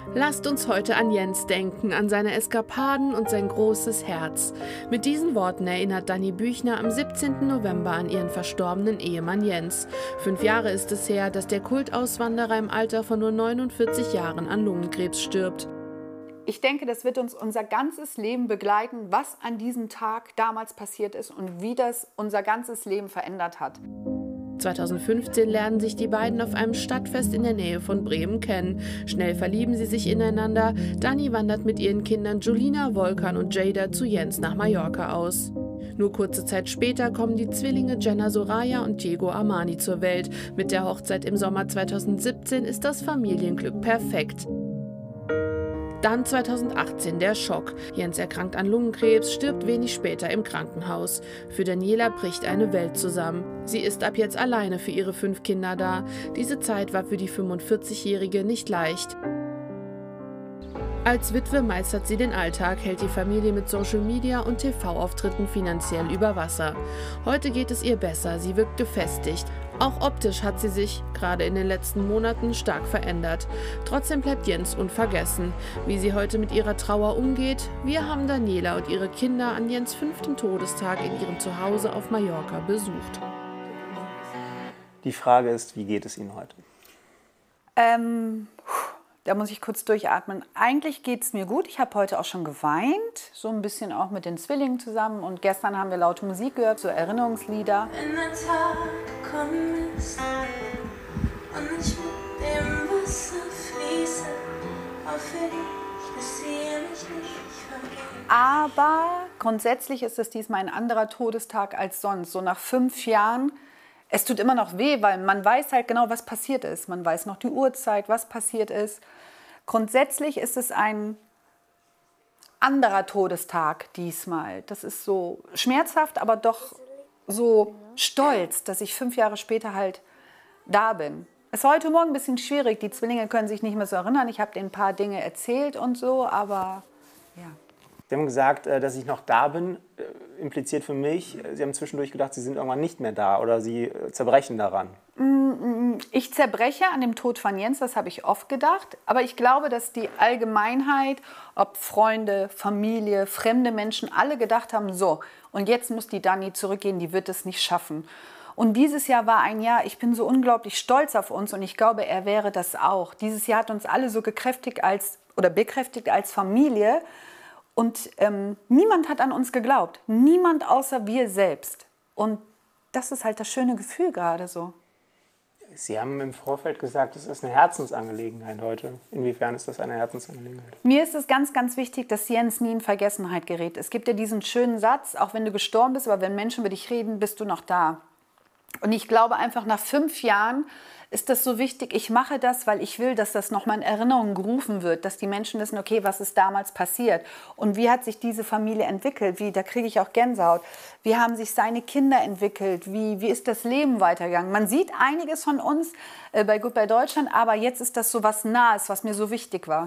Lasst uns heute an Jens denken, an seine Eskapaden und sein großes Herz. Mit diesen Worten erinnert Dani Büchner am 17. November an ihren verstorbenen Ehemann Jens. 5 Jahre ist es her, dass der Kultauswanderer im Alter von nur 49 Jahren an Lungenkrebs stirbt. Ich denke, das wird uns unser ganzes Leben begleiten, was an diesem Tag damals passiert ist und wie das unser ganzes Leben verändert hat. 2015 lernen sich die beiden auf einem Stadtfest in der Nähe von Bremen kennen. Schnell verlieben sie sich ineinander. Dani wandert mit ihren Kindern Julina, Volkan und Jada zu Jens nach Mallorca aus. Nur kurze Zeit später kommen die Zwillinge Jenna Soraya und Diego Armani zur Welt. Mit der Hochzeit im Sommer 2017 ist das Familienglück perfekt. Dann 2018 der Schock. Jens erkrankt an Lungenkrebs, stirbt wenig später im Krankenhaus. Für Daniela bricht eine Welt zusammen. Sie ist ab jetzt alleine für ihre 5 Kinder da. Diese Zeit war für die 45-Jährige nicht leicht. Als Witwe meistert sie den Alltag, hält die Familie mit Social Media und TV-Auftritten finanziell über Wasser. Heute geht es ihr besser, sie wirkt gefestigt. Auch optisch hat sie sich, gerade in den letzten Monaten, stark verändert. Trotzdem bleibt Jens unvergessen. Wie sie heute mit ihrer Trauer umgeht, wir haben Daniela und ihre Kinder an Jens 5. Todestag in ihrem Zuhause auf Mallorca besucht. Die Frage ist, wie geht es Ihnen heute? Da muss ich kurz durchatmen. Eigentlich geht es mir gut. Ich habe heute auch schon geweint, so ein bisschen auch mit den Zwillingen zusammen. Und gestern haben wir laute Musik gehört, so Erinnerungslieder. Wenn der Tag gekommen ist und ich mit dem Wasser fließe, hoffe ich, dass ihr mich nicht vergisst. Aber grundsätzlich ist es diesmal ein anderer Todestag als sonst. So nach 5 Jahren. Es tut immer noch weh, weil man weiß halt genau, was passiert ist. Man weiß noch die Uhrzeit, was passiert ist. Grundsätzlich ist es ein anderer Todestag diesmal. Das ist so schmerzhaft, aber doch so stolz, dass ich 5 Jahre später halt da bin. Es war heute Morgen ein bisschen schwierig. Die Zwillinge können sich nicht mehr so erinnern. Ich habe denen ein paar Dinge erzählt und so, aber ja. Sie haben gesagt, dass ich noch da bin, impliziert für mich, Sie haben zwischendurch gedacht, Sie sind irgendwann nicht mehr da oder Sie zerbrechen daran. Ich zerbreche an dem Tod von Jens, das habe ich oft gedacht. Aber ich glaube, dass die Allgemeinheit, ob Freunde, Familie, fremde Menschen, alle gedacht haben, so, und jetzt muss die Dani zurückgehen, die wird es nicht schaffen. Und dieses Jahr war ein Jahr, ich bin so unglaublich stolz auf uns und ich glaube, er wäre das auch. Dieses Jahr hat uns alle so bekräftigt als Familie. Und niemand hat an uns geglaubt. Niemand außer wir selbst. Und das ist halt das schöne Gefühl gerade so. Sie haben im Vorfeld gesagt, es ist eine Herzensangelegenheit heute. Inwiefern ist das eine Herzensangelegenheit? Mir ist es ganz, ganz wichtig, dass Jens nie in Vergessenheit gerät. Es gibt ja diesen schönen Satz, auch wenn du gestorben bist, aber wenn Menschen über dich reden, bist du noch da. Und ich glaube einfach, nach 5 Jahren ist das so wichtig. Ich mache das, weil ich will, dass das nochmal in Erinnerung gerufen wird, dass die Menschen wissen, okay, was ist damals passiert und wie hat sich diese Familie entwickelt, da kriege ich auch Gänsehaut, wie haben sich seine Kinder entwickelt, wie ist das Leben weitergegangen. Man sieht einiges von uns bei Goodbye Deutschland, aber jetzt ist das so was Nahes, was mir so wichtig war.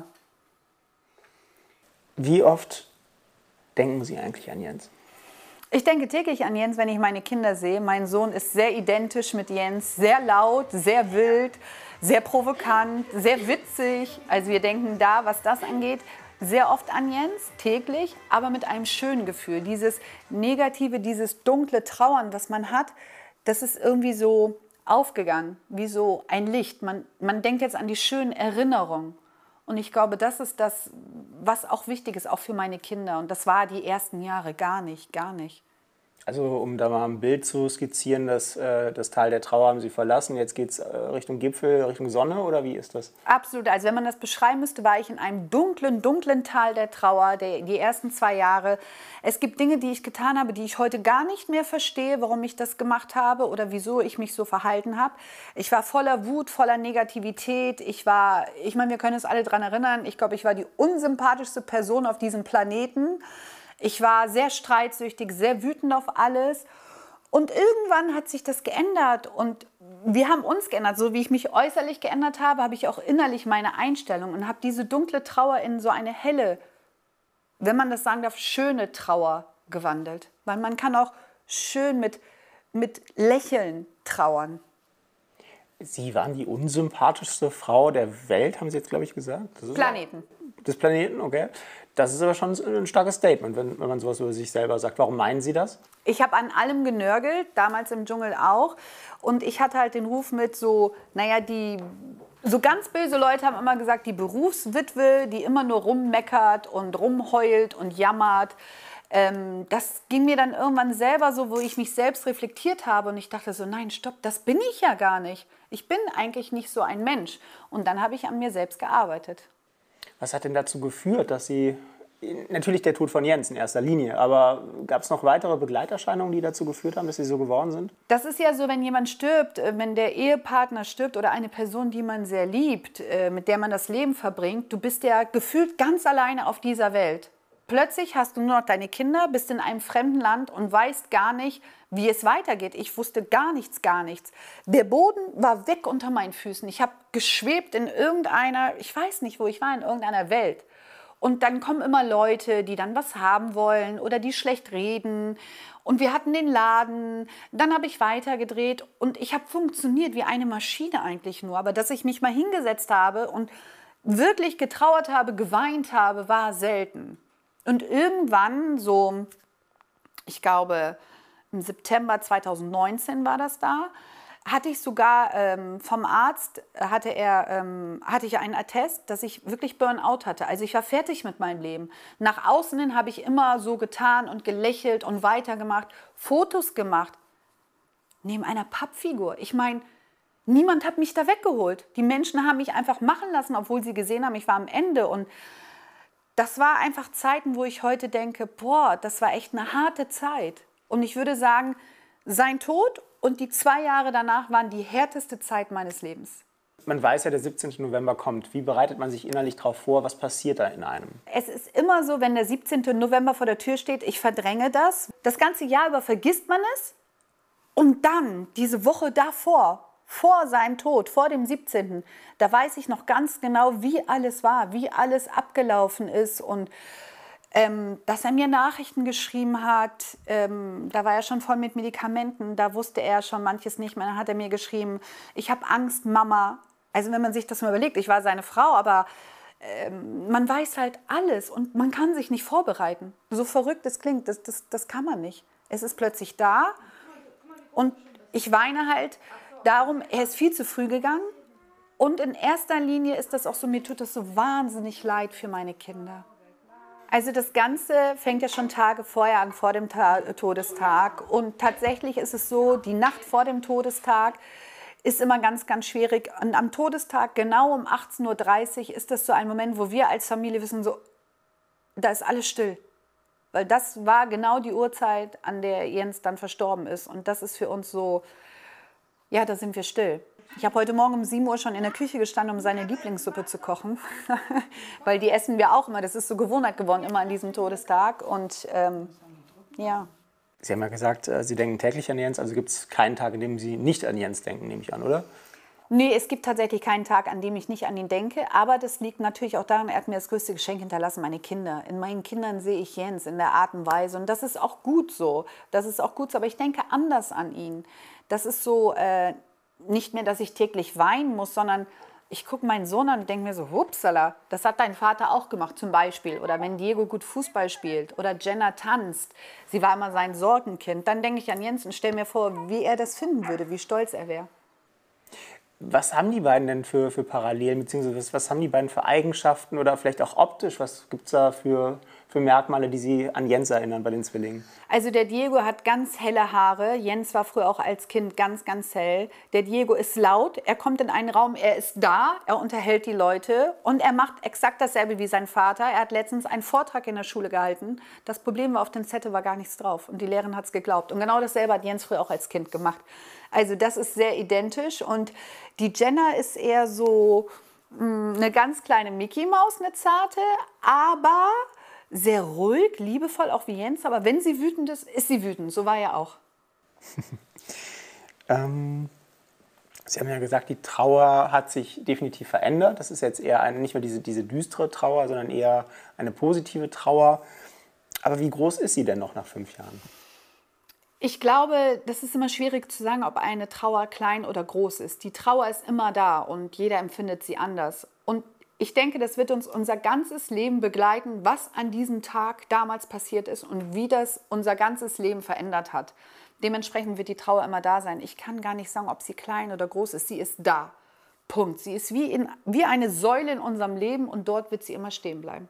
Wie oft denken Sie eigentlich an Jens? Ich denke täglich an Jens, wenn ich meine Kinder sehe. Mein Sohn ist sehr identisch mit Jens, sehr laut, sehr wild, sehr provokant, sehr witzig. Also wir denken da, was das angeht, sehr oft an Jens, täglich, aber mit einem schönen Gefühl. Dieses Negative, dieses dunkle Trauern, was man hat, das ist irgendwie so aufgegangen, wie so ein Licht. Man denkt jetzt an die schönen Erinnerungen. Und ich glaube, das ist das, was auch wichtig ist, auch für meine Kinder. Und das war die ersten Jahre gar nicht, gar nicht. Also um da mal ein Bild zu skizzieren, das Tal der Trauer haben Sie verlassen, jetzt geht es Richtung Gipfel, Richtung Sonne oder wie ist das? Absolut, also wenn man das beschreiben müsste, war ich in einem dunklen, dunklen Tal der Trauer, die ersten 2 Jahre. Es gibt Dinge, die ich getan habe, die ich heute gar nicht mehr verstehe, warum ich das gemacht habe oder wieso ich mich so verhalten habe. Ich war voller Wut, voller Negativität, ich meine, wir können uns alle daran erinnern, ich glaube, ich war die unsympathischste Person auf diesem Planeten. Ich war sehr streitsüchtig, sehr wütend auf alles. Und irgendwann hat sich das geändert und wir haben uns geändert. So wie ich mich äußerlich geändert habe, habe ich auch innerlich meine Einstellung und habe diese dunkle Trauer in so eine helle, wenn man das sagen darf, schöne Trauer gewandelt. Weil man kann auch schön mit Lächeln trauern. Sie waren die unsympathischste Frau der Welt, haben Sie jetzt, glaube ich, gesagt? Das ist Planeten. Des Planeten, okay. Das ist aber schon ein starkes Statement, wenn man sowas über sich selber sagt. Warum meinen Sie das? Ich habe an allem genörgelt, damals im Dschungel auch. Und ich hatte halt den Ruf mit so, naja, so ganz böse Leute haben immer gesagt, die Berufswitwe, die immer nur rummeckert und rumheult und jammert. Das ging mir dann irgendwann selber so, wo ich mich selbst reflektiert habe und ich dachte so, nein, stopp, das bin ich ja gar nicht. Ich bin eigentlich nicht so ein Mensch. Und dann habe ich an mir selbst gearbeitet. Was hat denn dazu geführt, dass Sie, natürlich der Tod von Jens in erster Linie, aber gab es noch weitere Begleiterscheinungen, die dazu geführt haben, dass Sie so geworden sind? Das ist ja so, wenn jemand stirbt, wenn der Ehepartner stirbt oder eine Person, die man sehr liebt, mit der man das Leben verbringt, du bist ja gefühlt ganz alleine auf dieser Welt. Plötzlich hast du nur noch deine Kinder, bist in einem fremden Land und weißt gar nicht, wie es weitergeht. Ich wusste gar nichts, gar nichts. Der Boden war weg unter meinen Füßen. Ich habe geschwebt in irgendeiner, ich weiß nicht, wo ich war, in irgendeiner Welt. Und dann kommen immer Leute, die dann was haben wollen oder die schlecht reden. Und wir hatten den Laden, dann habe ich weitergedreht und ich habe funktioniert wie eine Maschine eigentlich nur. Aber dass ich mich mal hingesetzt habe und wirklich getrauert habe, geweint habe, war selten. Und irgendwann, so, ich glaube, im September 2019 war das da, hatte ich sogar vom Arzt, hatte ich einen Attest, dass ich wirklich Burnout hatte. Also ich war fertig mit meinem Leben. Nach außen hin habe ich immer so getan und gelächelt und weitergemacht, Fotos gemacht, neben einer Pappfigur. Ich meine, niemand hat mich da weggeholt. Die Menschen haben mich einfach machen lassen, obwohl sie gesehen haben, ich war am Ende. Und das war einfach Zeiten, wo ich heute denke, boah, das war echt eine harte Zeit. Und ich würde sagen, sein Tod und die 2 Jahre danach waren die härteste Zeit meines Lebens. Man weiß ja, der 17. November kommt. Wie bereitet man sich innerlich darauf vor? Was passiert da in einem? Es ist immer so, wenn der 17. November vor der Tür steht, ich verdränge das. Das ganze Jahr über vergisst man es. Und dann, diese Woche davor, vor seinem Tod, vor dem 17., da weiß ich noch ganz genau, wie alles war, wie alles abgelaufen ist und dass er mir Nachrichten geschrieben hat, da war er schon voll mit Medikamenten, da wusste er schon manches nicht mehr, dann hat er mir geschrieben, ich habe Angst, Mama. Also wenn man sich das mal überlegt, ich war seine Frau, aber man weiß halt alles und man kann sich nicht vorbereiten. So verrückt es klingt, das kann man nicht. Es ist plötzlich da und ich weine halt darum, er ist viel zu früh gegangen und in erster Linie ist das auch so, mir tut das so wahnsinnig leid für meine Kinder. Also das Ganze fängt ja schon Tage vorher an, vor dem Todestag. Und tatsächlich ist es so, die Nacht vor dem Todestag ist immer ganz, ganz schwierig. Und am Todestag, genau um 18:30 Uhr, ist das so ein Moment, wo wir als Familie wissen, so, da ist alles still. Weil das war genau die Uhrzeit, an der Jens dann verstorben ist. Und das ist für uns so, ja, da sind wir still. Ich habe heute Morgen um 7 Uhr schon in der Küche gestanden, um seine Lieblingssuppe zu kochen. Weil die essen wir auch immer. Das ist so Gewohnheit geworden, immer an diesem Todestag. Und ja. Sie haben ja gesagt, Sie denken täglich an Jens. Also gibt es keinen Tag, an dem Sie nicht an Jens denken, nehme ich an, oder? Nee, es gibt tatsächlich keinen Tag, an dem ich nicht an ihn denke. Aber das liegt natürlich auch daran, er hat mir das größte Geschenk hinterlassen, meine Kinder. In meinen Kindern sehe ich Jens in der Art und Weise. Und das ist auch gut so. Das ist auch gut so. Aber ich denke anders an ihn. Das ist so... nicht mehr, dass ich täglich weinen muss, sondern ich gucke meinen Sohn an und denke mir so, hupsala, das hat dein Vater auch gemacht zum Beispiel. Oder wenn Diego gut Fußball spielt oder Jenna tanzt, sie war immer sein Sorgenkind, dann denke ich an Jens und stelle mir vor, wie er das finden würde, wie stolz er wäre. Was haben die beiden denn für Parallelen, beziehungsweise was haben die beiden für Eigenschaften oder vielleicht auch optisch? Was gibt es da für Merkmale, die Sie an Jens erinnern bei den Zwillingen? Also der Diego hat ganz helle Haare. Jens war früher auch als Kind ganz, ganz hell. Der Diego ist laut. Er kommt in einen Raum, er ist da, er unterhält die Leute und er macht exakt dasselbe wie sein Vater. Er hat letztens einen Vortrag in der Schule gehalten. Das Problem war, auf den Zettel war gar nichts drauf und die Lehrerin hat es geglaubt. Und genau dasselbe hat Jens früher auch als Kind gemacht. Also das ist sehr identisch und die Jenna ist eher so eine ganz kleine Mickey-Maus, eine zarte, aber sehr ruhig, liebevoll, auch wie Jens. Aber wenn sie wütend ist sie wütend. So war er auch. Sie haben ja gesagt, die Trauer hat sich definitiv verändert. Das ist jetzt eher nicht mehr diese düstere Trauer, sondern eher eine positive Trauer. Aber wie groß ist sie denn noch nach 5 Jahren? Ich glaube, das ist immer schwierig zu sagen, ob eine Trauer klein oder groß ist. Die Trauer ist immer da und jeder empfindet sie anders. Und ich denke, das wird uns unser ganzes Leben begleiten, was an diesem Tag damals passiert ist und wie das unser ganzes Leben verändert hat. Dementsprechend wird die Trauer immer da sein. Ich kann gar nicht sagen, ob sie klein oder groß ist. Sie ist da. Punkt. Sie ist wie eine Säule in unserem Leben und dort wird sie immer stehen bleiben.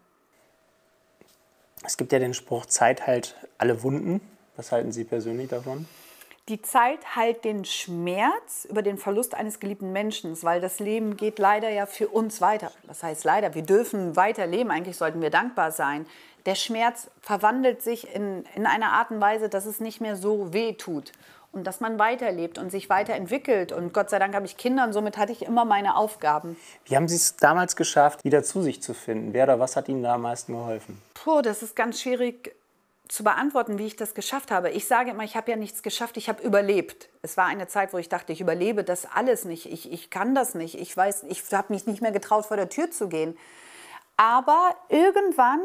Es gibt ja den Spruch, Zeit heilt alle Wunden. Was halten Sie persönlich davon? Die Zeit heilt den Schmerz über den Verlust eines geliebten Menschen, weil das Leben geht leider ja für uns weiter. Das heißt leider, wir dürfen weiterleben, eigentlich sollten wir dankbar sein. Der Schmerz verwandelt sich in eine Art und Weise, dass es nicht mehr so weh tut und dass man weiterlebt und sich weiterentwickelt. Und Gott sei Dank habe ich Kinder und somit hatte ich immer meine Aufgaben. Wie haben Sie es damals geschafft, wieder zu sich zu finden? Wer oder was hat Ihnen da am meisten geholfen? Das ist ganz schwierig zu beantworten, wie ich das geschafft habe. Ich sage immer, ich habe ja nichts geschafft, ich habe überlebt. Es war eine Zeit, wo ich dachte, ich überlebe das alles nicht. Ich kann das nicht. Ich habe mich nicht mehr getraut, vor der Tür zu gehen. Aber irgendwann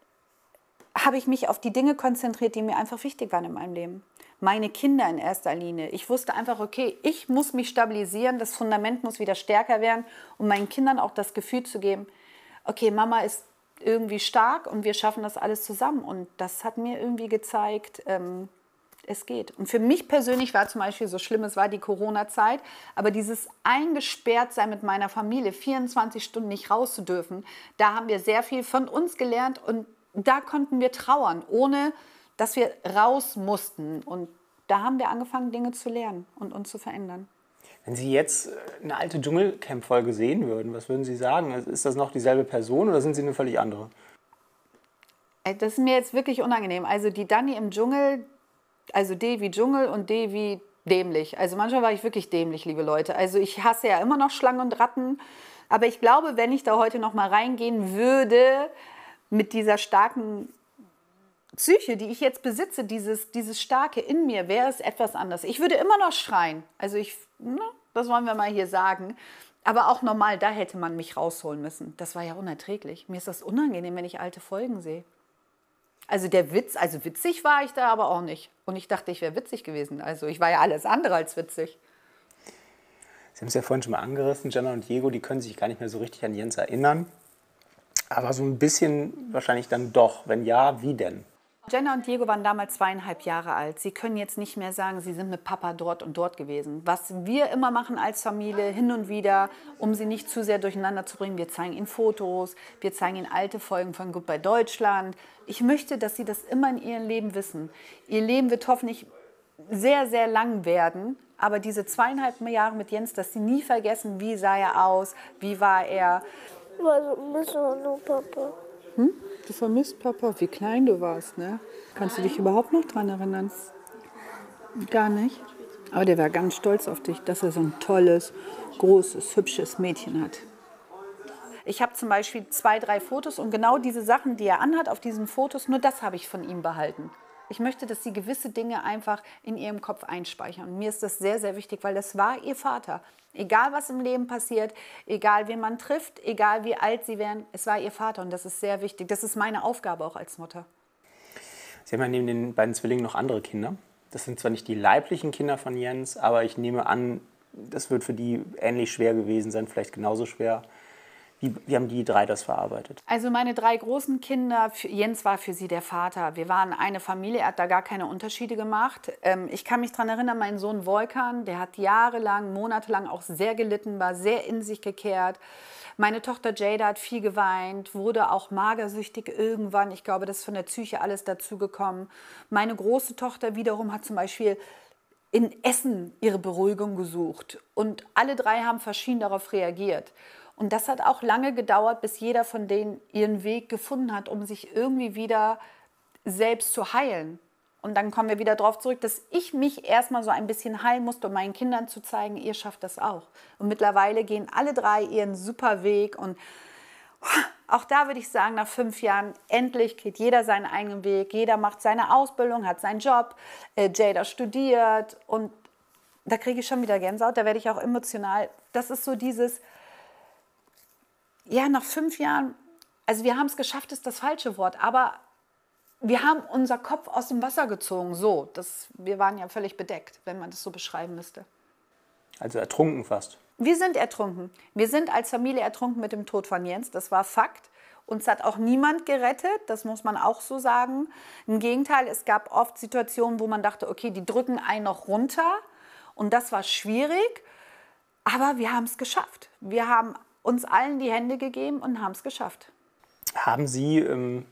habe ich mich auf die Dinge konzentriert, die mir einfach wichtig waren in meinem Leben. Meine Kinder in erster Linie. Ich wusste einfach, okay, ich muss mich stabilisieren, das Fundament muss wieder stärker werden, um meinen Kindern auch das Gefühl zu geben, okay, Mama ist irgendwie stark und wir schaffen das alles zusammen. Und das hat mir irgendwie gezeigt, es geht. Und für mich persönlich war zum Beispiel, so schlimm es war, die Corona-Zeit, aber dieses Eingesperrtsein mit meiner Familie, 24 Stunden nicht raus zu dürfen, da haben wir sehr viel von uns gelernt und da konnten wir trauern, ohne dass wir raus mussten. Und da haben wir angefangen, Dinge zu lernen und uns zu verändern. Wenn Sie jetzt eine alte Dschungelcamp-Folge sehen würden, was würden Sie sagen? Ist das noch dieselbe Person oder sind Sie eine völlig andere? Das ist mir jetzt wirklich unangenehm. Also die Dani im Dschungel, also D wie Dschungel und D wie dämlich. Also manchmal war ich wirklich dämlich, liebe Leute. Also ich hasse ja immer noch Schlangen und Ratten. Aber ich glaube, wenn ich da heute noch mal reingehen würde, mit dieser starken Psyche, die ich jetzt besitze, dieses Starke in mir, wäre es etwas anders. Ich würde immer noch schreien. Also das wollen wir mal hier sagen. Aber auch normal, da hätte man mich rausholen müssen. Das war ja unerträglich. Mir ist das unangenehm, wenn ich alte Folgen sehe. Also witzig war ich da aber auch nicht. Und ich dachte, ich wäre witzig gewesen. Also ich war ja alles andere als witzig. Sie haben es ja vorhin schon mal angerissen, Jenna und Diego, die können sich gar nicht mehr so richtig an Jens erinnern. Aber so ein bisschen wahrscheinlich dann doch. Wenn ja, wie denn? Jenna und Diego waren damals 2,5 Jahre alt. Sie können jetzt nicht mehr sagen, sie sind mit Papa dort und dort gewesen. Was wir immer machen als Familie, hin und wieder, um sie nicht zu sehr durcheinander zu bringen, wir zeigen ihnen Fotos, wir zeigen ihnen alte Folgen von Goodbye Deutschland. Ich möchte, dass sie das immer in ihrem Leben wissen. Ihr Leben wird hoffentlich sehr, sehr lang werden, aber diese 2,5 Jahre mit Jens, dass sie nie vergessen, wie sah er aus, wie war er. Was nur Papa? Du vermisst Papa, wie klein du warst, ne? Kannst du dich überhaupt noch dran erinnern? Gar nicht. Aber der war ganz stolz auf dich, dass er so ein tolles, großes, hübsches Mädchen hat. Ich habe zum Beispiel 2, 3 Fotos und genau diese Sachen, die er anhat auf diesen Fotos, nur das habe ich von ihm behalten. Ich möchte, dass sie gewisse Dinge einfach in ihrem Kopf einspeichern. Und mir ist das sehr, sehr wichtig, weil das war ihr Vater. Egal, was im Leben passiert, egal, wen man trifft, egal, wie alt sie werden, es war ihr Vater. Und das ist sehr wichtig. Das ist meine Aufgabe auch als Mutter. Sie haben ja neben den beiden Zwillingen noch andere Kinder. Das sind zwar nicht die leiblichen Kinder von Jens, aber ich nehme an, das wird für die ähnlich schwer gewesen sein, vielleicht genauso schwer. Wie haben die 3 das verarbeitet? Also meine 3 großen Kinder, Jens war für sie der Vater. Wir waren eine Familie, er hat da gar keine Unterschiede gemacht. Ich kann mich daran erinnern, mein Sohn Volkan, der hat jahrelang, monatelang auch sehr gelitten, war sehr in sich gekehrt. Meine Tochter Jada hat viel geweint, wurde auch magersüchtig irgendwann. Ich glaube, das ist von der Psyche alles dazugekommen. Meine große Tochter wiederum hat zum Beispiel in Essen ihre Beruhigung gesucht. Und alle 3 haben verschieden darauf reagiert. Und das hat auch lange gedauert, bis jeder von denen ihren Weg gefunden hat, um sich irgendwie wieder selbst zu heilen. Und dann kommen wir wieder darauf zurück, dass ich mich erstmal so ein bisschen heilen musste, um meinen Kindern zu zeigen, ihr schafft das auch. Und mittlerweile gehen alle 3 ihren super Weg. Und auch da würde ich sagen, nach 5 Jahren, endlich geht jeder seinen eigenen Weg. Jeder macht seine Ausbildung, hat seinen Job. Jada studiert. Und da kriege ich schon wieder Gänsehaut, da werde ich auch emotional. Das ist so dieses... Ja, nach 5 Jahren, also wir haben es geschafft, ist das falsche Wort, aber wir haben unser Kopf aus dem Wasser gezogen. So, wir waren ja völlig bedeckt, wenn man das so beschreiben müsste. Also ertrunken fast. Wir sind ertrunken. Wir sind als Familie ertrunken mit dem Tod von Jens. Das war Fakt. Uns hat auch niemand gerettet, das muss man auch so sagen. Im Gegenteil, es gab oft Situationen, wo man dachte, okay, die drücken einen noch runter. Und das war schwierig, aber wir haben es geschafft. Wir haben uns allen die Hände gegeben und haben es geschafft. Haben Sie,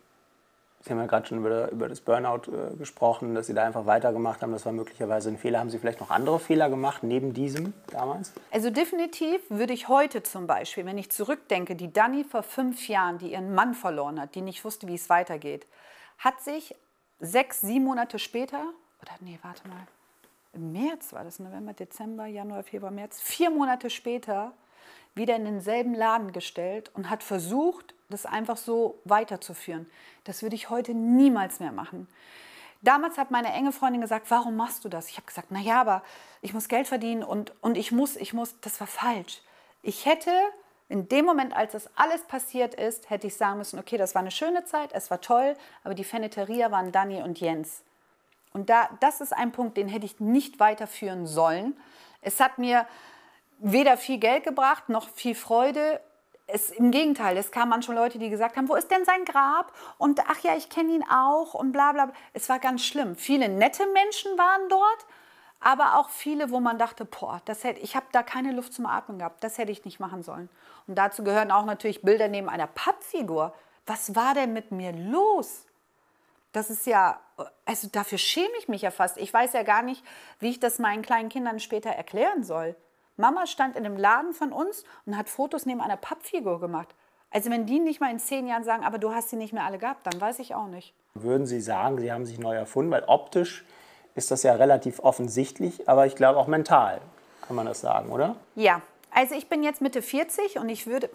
Sie haben ja gerade schon über das Burnout gesprochen, dass Sie da einfach weitergemacht haben, das war möglicherweise ein Fehler. Haben Sie vielleicht noch andere Fehler gemacht, neben diesem damals? Also definitiv würde ich heute zum Beispiel, wenn ich zurückdenke, die Dani vor 5 Jahren, die ihren Mann verloren hat, die nicht wusste, wie es weitergeht, hat sich 6, 7 Monate später, oder nee, warte mal, im März war das, November, Dezember, Januar, Februar, März, 4 Monate später wieder in denselben Laden gestellt und hat versucht, das einfach so weiterzuführen. Das würde ich heute niemals mehr machen. Damals hat meine enge Freundin gesagt, warum machst du das? Ich habe gesagt, naja, aber ich muss Geld verdienen und ich muss. Das war falsch. Ich hätte in dem Moment, als das alles passiert ist, hätte ich sagen müssen, okay, das war eine schöne Zeit, es war toll, aber die Feneteria waren Dani und Jens. Und das ist ein Punkt, den hätte ich nicht weiterführen sollen. Es hat mir weder viel Geld gebracht, noch viel Freude. Im Gegenteil, es kamen manchmal Leute, die gesagt haben, wo ist denn sein Grab? Und ach ja, ich kenne ihn auch und bla bla bla. Es war ganz schlimm. Viele nette Menschen waren dort, aber auch viele, wo man dachte, boah, ich habe da keine Luft zum Atmen gehabt, das hätte ich nicht machen sollen. Und dazu gehören auch natürlich Bilder neben einer Pappfigur. Was war denn mit mir los? Das ist ja, also dafür schäme ich mich ja fast. Ich weiß ja gar nicht, wie ich das meinen kleinen Kindern später erklären soll. Mama stand in einem Laden von uns und hat Fotos neben einer Pappfigur gemacht. Also wenn die nicht mal in 10 Jahren sagen, aber du hast sie nicht mehr alle gehabt, dann weiß ich auch nicht. Würden Sie sagen, Sie haben sich neu erfunden? Weil optisch ist das ja relativ offensichtlich, aber ich glaube auch mental kann man das sagen, oder? Ja, also ich bin jetzt Mitte 40 und ich würde...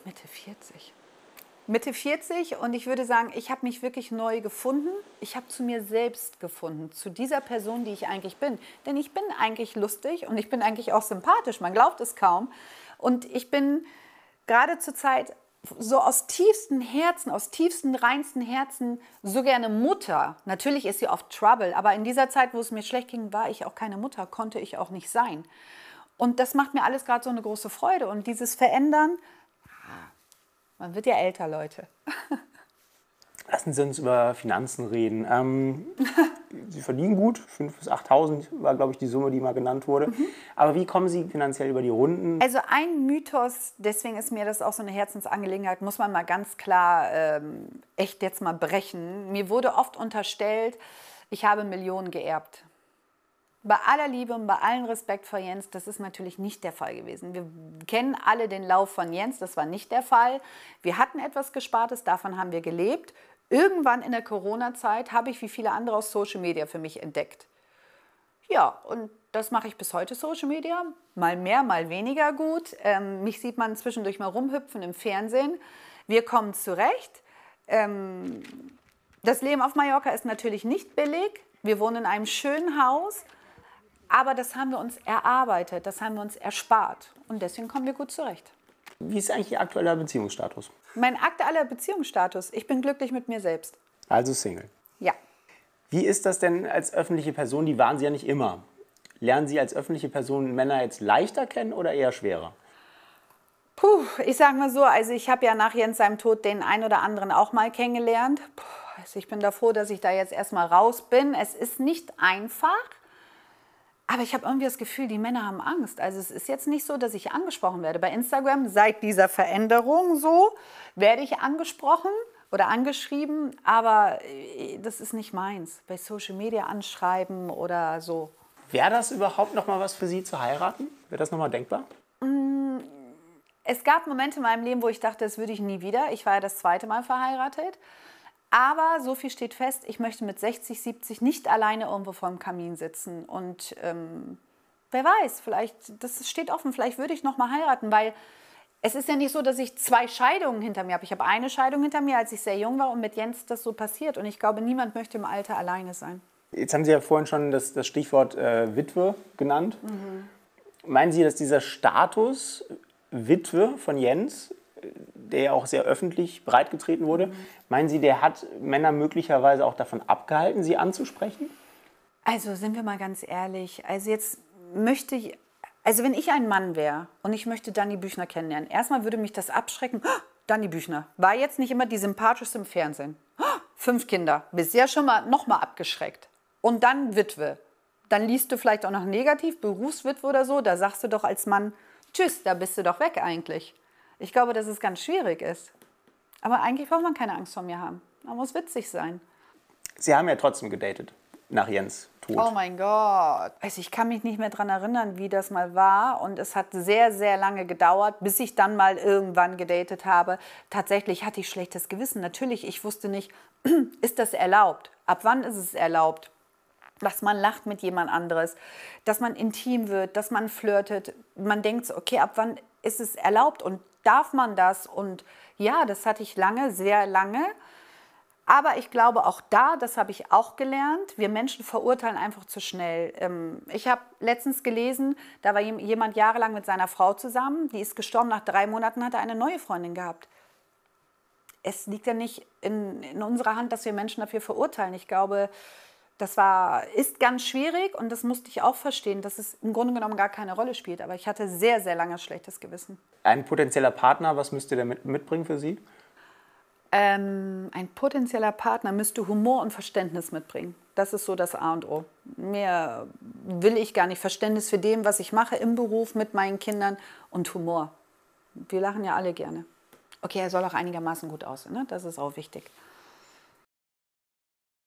Mitte 40 und ich würde sagen, ich habe mich wirklich neu gefunden. Ich habe zu mir selbst gefunden, zu dieser Person, die ich eigentlich bin. Denn ich bin eigentlich lustig und ich bin eigentlich auch sympathisch, man glaubt es kaum. Und ich bin gerade zur Zeit so aus tiefstem Herzen, aus tiefstem, reinsten Herzen so gerne Mutter. Natürlich ist sie oft Trouble, aber in dieser Zeit, wo es mir schlecht ging, war ich auch keine Mutter, konnte ich auch nicht sein. Und das macht mir alles gerade so eine große Freude. Und dieses Verändern... Man wird ja älter, Leute. Lassen Sie uns über Finanzen reden. Sie verdienen gut, 5.000 bis 8.000 war, glaube ich, die Summe, die mal genannt wurde. Aber wie kommen Sie finanziell über die Runden? Also ein Mythos, deswegen ist mir das auch so eine Herzensangelegenheit, muss man mal ganz klar echt jetzt mal brechen. Mir wurde oft unterstellt, ich habe Millionen geerbt. Bei aller Liebe und bei allem Respekt vor Jens, das ist natürlich nicht der Fall gewesen. Wir kennen alle den Lauf von Jens, das war nicht der Fall. Wir hatten etwas Gespartes, davon haben wir gelebt. Irgendwann in der Corona-Zeit habe ich, wie viele andere, aus Social Media für mich entdeckt. Ja, und das mache ich bis heute, Social Media. Mal mehr, mal weniger gut. Mich sieht man zwischendurch mal rumhüpfen im Fernsehen. Wir kommen zurecht. Das Leben auf Mallorca ist natürlich nicht billig. Wir wohnen in einem schönen Haus. Aber das haben wir uns erarbeitet, das haben wir uns erspart. Und deswegen kommen wir gut zurecht. Wie ist eigentlich Ihr aktueller Beziehungsstatus? Mein aktueller Beziehungsstatus? Ich bin glücklich mit mir selbst. Also Single. Ja. Wie ist das denn als öffentliche Person? Die waren Sie ja nicht immer. Lernen Sie als öffentliche Person Männer jetzt leichter kennen oder eher schwerer? Puh, ich sage mal so, also ich habe ja nach Jens seinem Tod den einen oder anderen auch mal kennengelernt. Also ich bin da froh, dass ich da jetzt erstmal raus bin. Es ist nicht einfach. Aber ich habe irgendwie das Gefühl, die Männer haben Angst. Also es ist jetzt nicht so, dass ich angesprochen werde. Bei Instagram, seit dieser Veränderung so, werde ich angesprochen oder angeschrieben. Aber das ist nicht meins. Bei Social Media anschreiben oder so. Wäre das überhaupt noch mal was für Sie zu heiraten? Wäre das noch mal denkbar? Es gab Momente in meinem Leben, wo ich dachte, das würde ich nie wieder. Ich war ja das 2. Mal verheiratet. Aber so viel steht fest, ich möchte mit 60, 70 nicht alleine irgendwo vor dem Kamin sitzen. Und wer weiß, vielleicht, das steht offen, vielleicht würde ich noch mal heiraten, weil es ist ja nicht so, dass ich 2 Scheidungen hinter mir habe. Ich habe eine Scheidung hinter mir, als ich sehr jung war und mit Jens das so passiert. Und ich glaube, niemand möchte im Alter alleine sein. Jetzt haben Sie ja vorhin schon das Stichwort Witwe genannt. Meinen Sie, dass dieser Status Witwe von Jens der ja auch sehr öffentlich breitgetreten wurde. Meinen Sie, der hat Männer möglicherweise auch davon abgehalten, sie anzusprechen? Also sind wir mal ganz ehrlich, also jetzt möchte ich, also wenn ich ein Mann wäre und ich möchte Dani Büchner kennenlernen, erstmal würde mich das abschrecken. Oh, Dani Büchner war jetzt nicht immer die sympathischste im Fernsehen. Oh, 5 Kinder, bist ja schon mal noch mal abgeschreckt. Und dann Witwe. Dann liest du vielleicht auch noch negativ, Berufswitwe oder so, da sagst du doch als Mann, tschüss, da bist du doch weg eigentlich. Ich glaube, dass es ganz schwierig ist. Aber eigentlich braucht man keine Angst vor mir haben. Man muss witzig sein. Sie haben ja trotzdem gedatet nach Jens Tod. Oh mein Gott. Also ich kann mich nicht mehr daran erinnern, wie das mal war. Und es hat sehr, sehr lange gedauert, bis ich dann mal irgendwann gedatet habe. Tatsächlich hatte ich schlechtes Gewissen. Natürlich, ich wusste nicht, ist das erlaubt? Ab wann ist es erlaubt? Dass man lacht mit jemand anderes, dass man intim wird, dass man flirtet. Man denkt so, okay, ab wann ist es erlaubt und darf man das? Und ja, das hatte ich lange, sehr lange. Aber ich glaube auch da, das habe ich auch gelernt, wir Menschen verurteilen einfach zu schnell. Ich habe letztens gelesen, da war jemand jahrelang mit seiner Frau zusammen, die ist gestorben, nach 3 Monaten hat er eine neue Freundin gehabt. Es liegt ja nicht in unserer Hand, dass wir Menschen dafür verurteilen. Ich glaube, ist ganz schwierig und das musste ich auch verstehen, dass es im Grunde genommen gar keine Rolle spielt. Aber ich hatte sehr, sehr lange schlechtes Gewissen. Ein potenzieller Partner, was müsste der mitbringen für Sie? Ein potenzieller Partner müsste Humor und Verständnis mitbringen. Das ist so das A und O. Mehr will ich gar nicht. Verständnis für dem, was ich mache im Beruf mit meinen Kindern und Humor. Wir lachen ja alle gerne. Okay, er soll auch einigermaßen gut aussehen, ne? Das ist auch wichtig.